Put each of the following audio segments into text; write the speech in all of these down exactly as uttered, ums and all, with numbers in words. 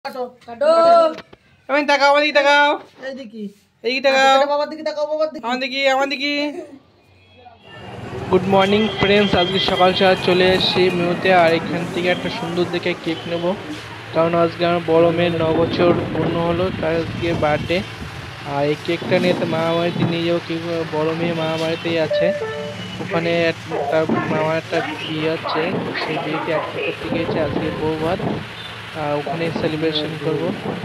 কাটো কাটো আমি তাকাও আমার দিকে তাকাও এই দেখি এই তাকাও বাবার দিকে তাকাও বাবার দিকে আমার দিকে আমার দিকে গুড মর্নিং ফ্রেন্ডস আজকে সকাল সকাল চলে এসেছি মিউতে আর এখান থেকে একটা সুন্দর দেখে কেক নেব কারণ আজকে আমার বড় মেয়ের ন বছর পূর্ণ হলো তার আজকে বার্থডে আর এই কেকটা নিয়ে তো মামা বাড়িতে নিয়ে যাবো কি বড় মেয়ে মামা বাড়িতেই আছে ওখানে তার মামার একটা বিয়ে হচ্ছে সেই বিয়েতে একটা করতে গিয়েছে আজকে বউভাত আর ওখানে সেলিব্রেশন করবো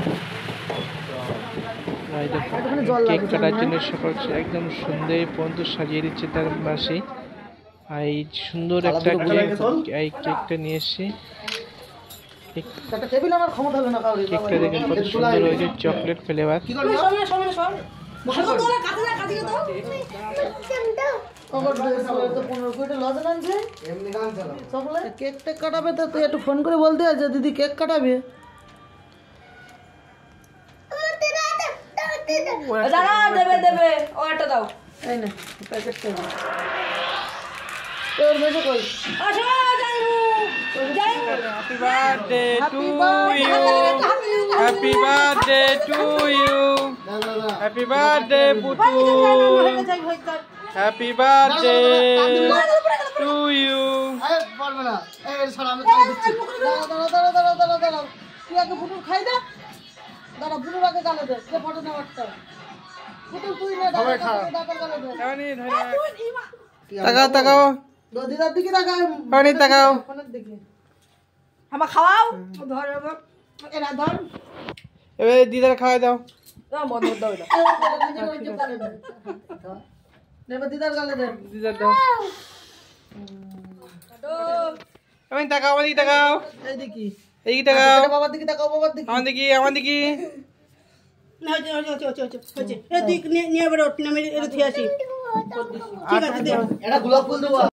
কেক কাটার জন্য সকাল একদম সুন্দর পর্যন্ত সাজিয়ে দিচ্ছে তার মাসি আর এই সুন্দর একটা কেক এই কেকটা নিয়ে এসেছি কেকটা দেখেন কত সুন্দর হয়েছে চকলেট ফ্লেভার কেকটা কাটাবে তো তুই একটু ফোন করে বলতে আছে দিদি কেক কাটাবে দেবে দেবে ও একটা দাও এই না প্যাকেটটা দাও তোর মেজে কই আসো জানু জানু happy birthday to you happy birthday to you happy birthday Putu happy birthday to you আরে বলবে না এই সর আমি খাই দিচ্ছি দাঁড়া দাঁড়া দাঁড়া দাঁড়া দাঁড়া তুই আগে পুটু খাই দে দাঁড়া পুটুর আগে গালে দে সে ফটো নেওয়ারটা পুটু তুই না দাঁড়া দাঁড়া গালে দে এমনি ধরে তাকাও তাকাও দিদার দিকে তাকাও পানি তাকাও ফোনের দিকে আমা খাওয়াও ধর এরা ধর এবারে দিদার খাওয়াই দাও না মন দাও এটা নেবা দিদার গালে দে দিদার দাও আমি তাকাও আমার দিকে তাকাও এই দেখি এই তাকাও বাবার দিকে তাকাও বাবার দিকে আমার দিকে আমার দিকে না হচ্ছে হচ্ছে হচ্ছে হচ্ছে হচ্ছে এই দিক নিয়ে নিয়ে বড় নামে এটা থিয়াছি ঠিক আছে দে এটা গোলাপ ফুল দেবো